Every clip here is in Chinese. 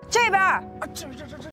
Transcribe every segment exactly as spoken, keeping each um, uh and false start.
这边。啊， 这这这这。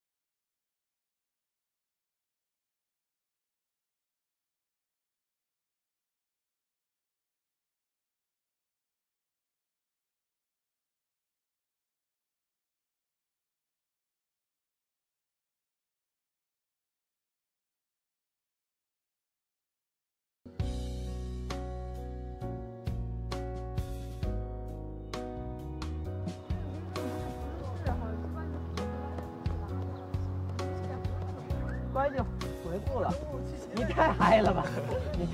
关就回复了，你太嗨了吧！你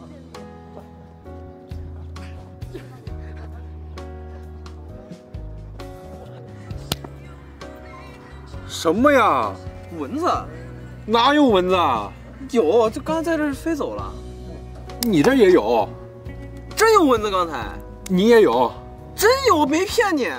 什么呀？ 蚊子？ 哪有蚊子啊？ 有，就刚才在这儿飞走了。 你这也有？ 真有蚊子？刚才你也有？ 真有，我没骗你。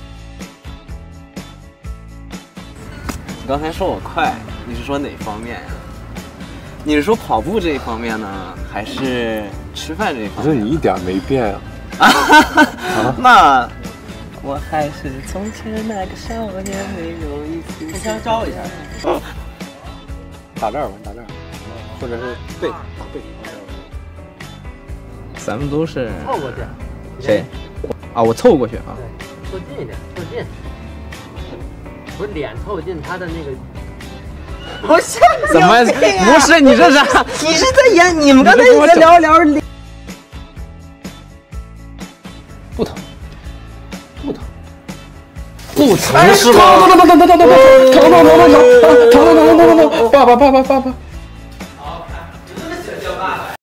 你刚才说我快，你是说哪方面呀？你是说跑步这一方面呢，还是吃饭这一方面？ 可是你一点没变啊！ 啊，那我还是从前那个少年，没有一丝。开枪招一下。 打这儿吧，打这儿，或者是背打背。 咱们都是凑过去。 谁？啊，我凑过去啊。 对，凑近一点，凑近。不是脸凑近他的那个。 不是，怎么？不是你这是？你是在演？你们刚才一直在聊聊。不疼，不疼，不疼是吧？ 疼疼疼疼疼疼疼疼疼疼疼疼疼疼疼疼疼疼！爸爸爸爸爸爸！